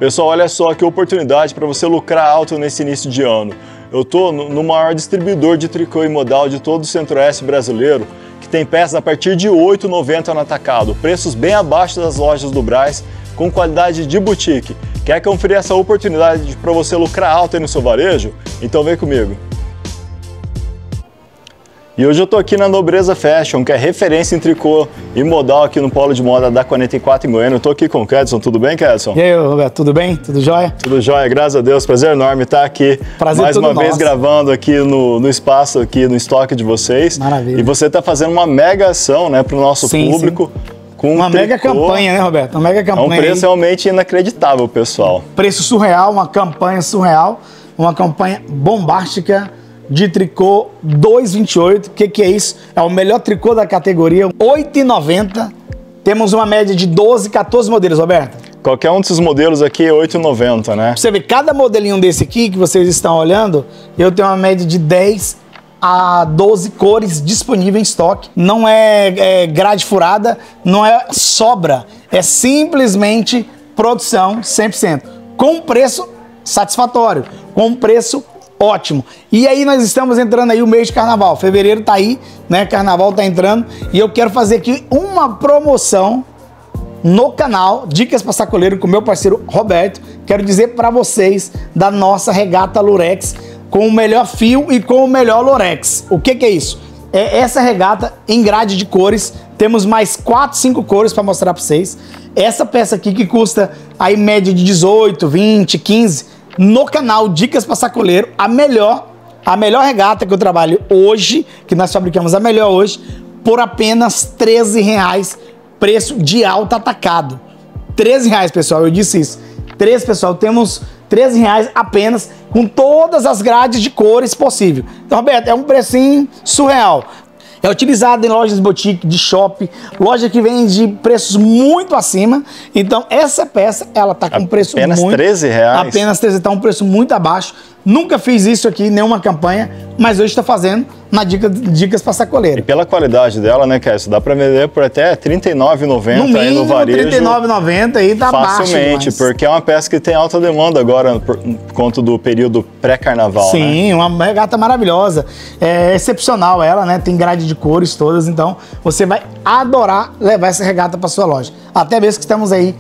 Pessoal, olha só que oportunidade para você lucrar alto nesse início de ano. Eu estou no maior distribuidor de tricô e modal de todo o Centro-Oeste brasileiro, que tem peças a partir de R$ 8,90 no atacado, preços bem abaixo das lojas do Brás, com qualidade de boutique. Quer conferir essa oportunidade para você lucrar alto aí no seu varejo? Então vem comigo. E hoje eu estou aqui na Nobreza Fashion, que é referência em tricô e modal aqui no Polo de Moda da 44 em Goiânia. Eu estou aqui com o Kedson. Tudo bem, Kedson? E aí, Roberto, tudo bem? Tudo jóia? Tudo jóia, graças a Deus. Prazer enorme estar aqui. Prazer mais uma nosso. vez gravando aqui no espaço, aqui no estoque de vocês. Maravilha. E você está fazendo uma mega ação, né, para o nosso público. Sim. Com uma mega campanha, né, Roberto? Uma mega campanha. É um preço realmente inacreditável, pessoal. Preço surreal, uma campanha surreal, uma campanha bombástica de tricô 2,28. O que é isso? É o melhor tricô da categoria, R$ 8,90. Temos uma média de 12, 14 modelos, Roberto. Qualquer um desses modelos aqui é R$ 8,90, né? Você vê, cada modelinho desse aqui que vocês estão olhando, eu tenho uma média de 10 a 12 cores disponíveis em estoque. Não é grade furada, não é sobra, é simplesmente produção 100%, com preço satisfatório, com preço ótimo. E aí nós estamos entrando aí o mês de carnaval, fevereiro tá aí, né? Carnaval tá entrando e eu quero fazer aqui uma promoção no canal Dicas para Sacoleiro com meu parceiro Roberto. Quero dizer para vocês da nossa regata Lurex com o melhor fio e com o melhor Lurex. O que é isso? É essa regata em grade de cores. Temos mais 4, 5 cores para mostrar para vocês. Essa peça aqui que custa aí média de 18, 20, 15 no canal Dicas para Sacoleiro, a melhor regata que eu trabalho hoje, que nós fabricamos a melhor hoje, por apenas R$ 13,00, preço de alta atacado. R$ 13,00, pessoal, eu disse isso. Pessoal, temos R$ 13,00 apenas, com todas as grades de cores possível. Então, Roberto, é um precinho surreal. É utilizado em lojas de boutique, de shopping, loja que vende preços muito acima. Então, essa peça, ela tá com preço apenas muito... R$ 13,00? Apenas R$ 13,00, tá um preço muito abaixo. Nunca fiz isso aqui, nenhuma campanha, mas hoje está fazendo na Dicas para Sacoleiro. E pela qualidade dela, né, Kécio? Dá para vender por até R$ 39,90 aí no varejo. R$ 39,90 aí tá baixo facilmente, porque é uma peça que tem alta demanda agora por conta do período pré-carnaval. Sim, né? Uma regata maravilhosa. É excepcional ela, né? Tem grade de cores todas, então você vai adorar levar essa regata para sua loja. Até mesmo que estamos aí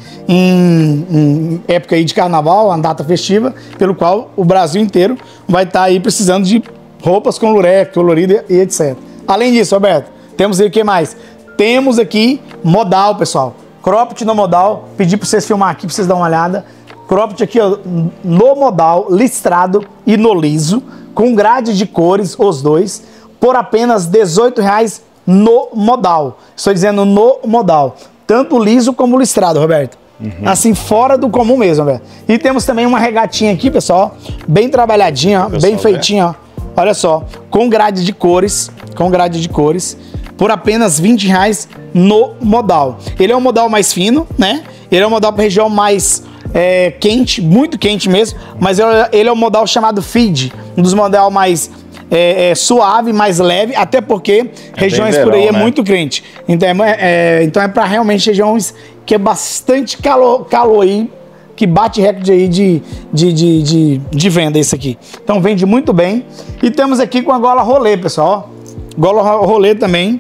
em época aí de carnaval, uma data festiva, pelo qual o Brasil inteiro vai estar aí precisando de roupas com lurex, colorida e etc. Além disso, Roberto, temos aí o que mais? Temos aqui modal, pessoal. Cropped no modal. Pedi para vocês filmar aqui para vocês darem uma olhada. Cropped aqui, ó, no modal, listrado e no liso, com grade de cores, os dois, por apenas R$ 18,00 no modal. Estou dizendo no modal. Tanto liso como listrado, Roberto. Assim, fora do comum mesmo, Roberto. E temos também uma regatinha aqui, pessoal, bem trabalhadinha, ó, bem feitinha, ó. Olha só, com grade de cores, por apenas R$ 20,00 no modal. Ele é um modal mais fino, né? Ele é um modal para região mais quente, muito quente mesmo, mas ele é um modal chamado feed, um dos modal mais suave, mais leve, até porque regiões por aí é muito quente. Então é para realmente regiões que é bastante calor aí, que bate recorde aí de venda isso aqui. Então vende muito bem. E temos aqui com a gola rolê, pessoal. Gola rolê também.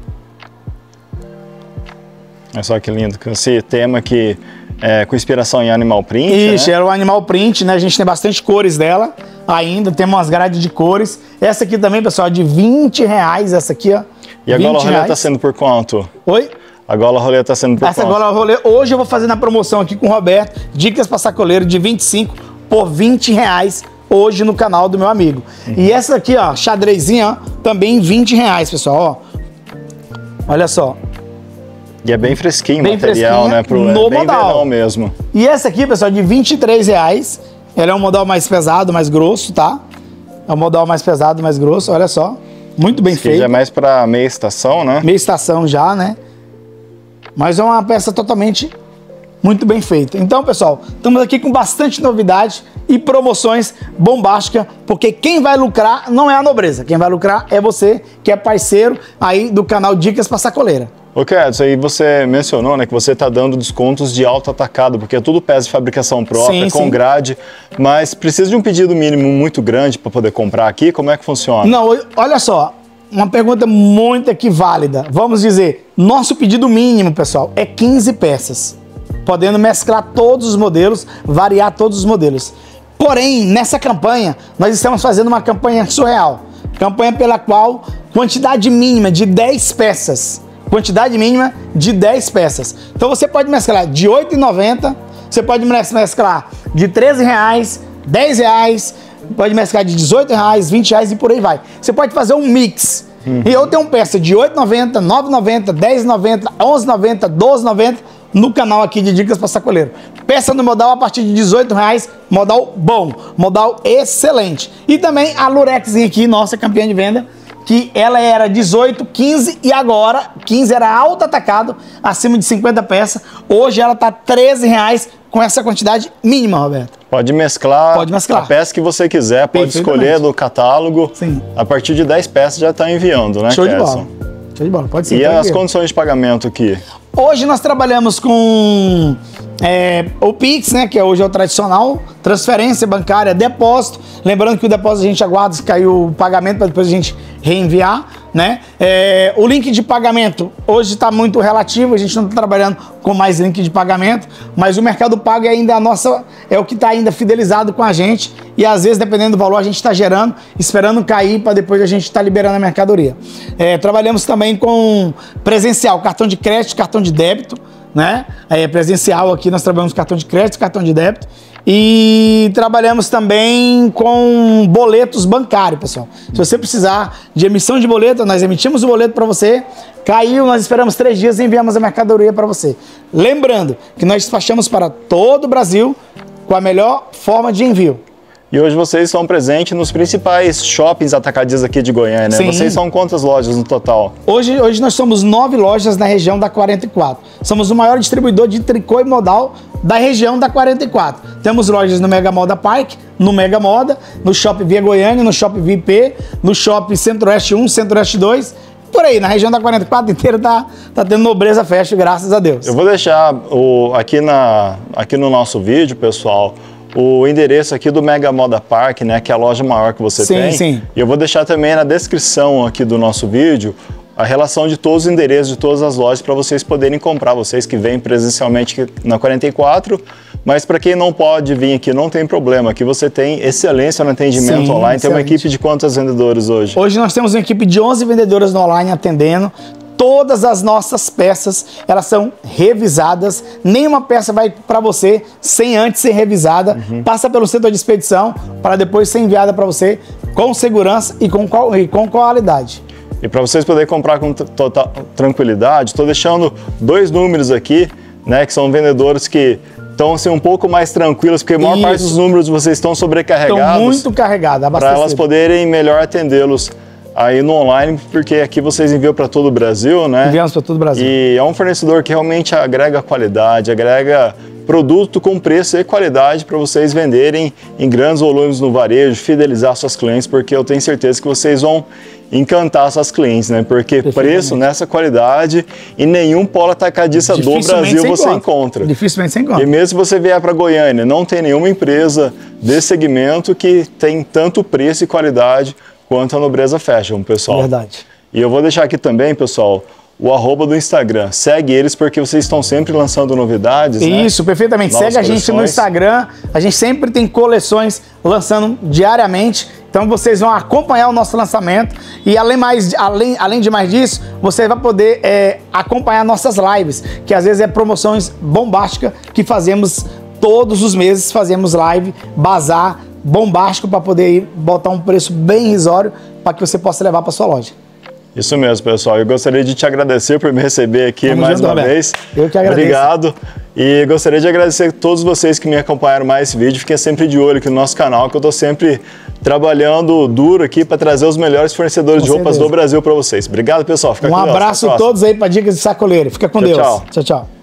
Olha só que lindo. Esse tema aqui com inspiração em animal print. Isso, né? era o animal print, né? A gente tem bastante cores dela ainda. Temos umas grades de cores. Essa aqui também, pessoal, de R$ 20,00. Essa aqui, ó. E a gola rolê tá sendo por quanto? Oi? A gola rolê tá sendo por quanto? Essa gola rolê, hoje eu vou fazer na promoção aqui com o Roberto, Dicas para Sacoleiro, de 25 por R$ 20,00 hoje no canal do meu amigo. E essa aqui, ó, xadrezinha, ó, também R$ 20,00, pessoal, ó. Olha só. E é bem fresquinho o material, né? No bem modal verão mesmo. E essa aqui, pessoal, de R$ 23,00. Ela é um modal mais pesado, mais grosso, tá? É um modal mais pesado, mais grosso, olha só. Muito bem feito. Já é mais para meia estação, né? Meia estação já, né? Mas é uma peça totalmente muito bem feita. Então, pessoal, estamos aqui com bastante novidade e promoções bombásticas, porque quem vai lucrar não é a Nobreza. Quem vai lucrar é você, que é parceiro aí do canal Dicas para Sacoleira. Ô, Kedson, aí você mencionou, né, que você está dando descontos de alto atacado, porque é tudo peça de fabricação própria, com grade, mas precisa de um pedido mínimo muito grande para poder comprar aqui? Como é que funciona? Não, olha só, uma pergunta muito aqui válida. Vamos dizer, nosso pedido mínimo, pessoal, é 15 peças, podendo mesclar todos os modelos, variar todos os modelos. Porém, nessa campanha, nós estamos fazendo uma campanha surreal, campanha pela qual quantidade mínima de 10 peças. Quantidade mínima de 10 peças. Então você pode mesclar de R$ 8,90, você pode mesclar de R$ 13, R$ 10, pode mesclar de R$ 18, R$ 20 e por aí vai. Você pode fazer um mix. E eu tenho peça de R$ 8,90, R$ 9,90, R$ 10,90, R$ 11,90, R$ 12,90 no canal aqui de Dicas para Sacoleiro. Peça no modal a partir de R$ 18, modal bom, modal excelente. E também a Lurex aqui, nossa campeã de venda, que ela era 18, 15 e agora 15 era alto atacado, acima de 50 peças. Hoje ela tá R$ 13 com essa quantidade mínima, Roberto. Pode mesclar a peça que você quiser, pode escolher do catálogo. Sim. A partir de 10 peças já está enviando, né, Show de bola. Show de bola, pode ser. E as condições de pagamento aqui? Hoje nós trabalhamos com o Pix, né, que hoje é o tradicional, transferência bancária, depósito. Lembrando que o depósito a gente aguarda se cair o pagamento para depois a gente reenviar, né? O link de pagamento hoje está muito relativo, a gente não está trabalhando com mais link de pagamento, mas o Mercado Pago é o que está ainda fidelizado com a gente e às vezes, dependendo do valor, a gente está gerando, esperando cair para depois a gente estar liberando a mercadoria. Trabalhamos também com presencial, cartão de crédito, cartão de débito, né? Presencial aqui nós trabalhamos cartão de crédito, cartão de débito e trabalhamos também com boletos bancários, pessoal. Se você precisar de emissão de boleto, nós emitimos o boleto para você, caiu, nós esperamos 3 dias e enviamos a mercadoria para você. Lembrando que nós despachamos para todo o Brasil com a melhor forma de envio. E hoje vocês estão presentes nos principais shoppings atacadistas aqui de Goiânia, né? Sim. Vocês são quantas lojas no total? Hoje nós somos 9 lojas na região da 44. Somos o maior distribuidor de tricô e modal da região da 44. Temos lojas no Mega Moda Park, no Mega Moda, no Shopping Via Goiânia, no Shopping Via IP, no Shopping Centro-Oeste 1, Centro-Oeste 2. Por aí, na região da 44 inteira tá tendo nobreza fashion, graças a Deus. Eu vou deixar aqui no nosso vídeo, pessoal, o endereço aqui do Mega Moda Park, né, que é a loja maior que você tem. Sim. E eu vou deixar também na descrição aqui do nosso vídeo a relação de todos os endereços de todas as lojas para vocês poderem comprar, vocês que vêm presencialmente na 44, mas para quem não pode vir aqui, não tem problema, aqui você tem excelência no atendimento online. Tem uma equipe de quantos vendedores hoje? Hoje nós temos uma equipe de 11 vendedoras no online atendendo. Todas as nossas peças, elas são revisadas, nenhuma peça vai para você sem antes ser revisada, passa pelo setor de expedição para depois ser enviada para você com segurança e com qualidade. E para vocês poderem comprar com total tranquilidade, estou deixando 2 números aqui, né, que são vendedores que estão assim, um pouco mais tranquilos, porque a maior parte dos números vocês estão sobrecarregados. Estão muito carregados, para elas poderem melhor atendê-los aí no online, porque aqui vocês enviam para todo o Brasil, né? Enviamos para todo o Brasil. E é um fornecedor que realmente agrega qualidade, agrega produto com preço e qualidade para vocês venderem em grandes volumes no varejo, fidelizar suas clientes, porque eu tenho certeza que vocês vão encantar suas clientes, né? Porque preço nessa qualidade em nenhum polo atacadista do Brasil você encontra. Dificilmente você encontra. E mesmo se você vier para Goiânia, não tem nenhuma empresa desse segmento que tem tanto preço e qualidade quanto a Nobreza Fashion, pessoal. Verdade. E eu vou deixar aqui também, pessoal, o @ do Instagram. Segue eles porque vocês estão sempre lançando novidades, Isso, né? Perfeitamente. Novas Segue coleções. A gente no Instagram. A gente sempre tem coleções lançando diariamente. Então vocês vão acompanhar o nosso lançamento. E além de mais disso, você vai poder acompanhar nossas lives, que às vezes é promoções bombásticas que fazemos todos os meses. Fazemos live, bazar bombástico para poder botar um preço bem irrisório para que você possa levar para sua loja. Isso mesmo, pessoal. Eu gostaria de te agradecer por me receber aqui mais uma vez. Eu que agradeço. Obrigado. E gostaria de agradecer a todos vocês que me acompanharam mais esse vídeo. Fiquem sempre de olho aqui no nosso canal, que eu estou sempre trabalhando duro aqui para trazer os melhores fornecedores de roupas do Brasil para vocês. Obrigado, pessoal. Fica com Deus. Um abraço a todos aí para Dicas de Sacoleiro. Fica com Deus. Tchau. Tchau, tchau.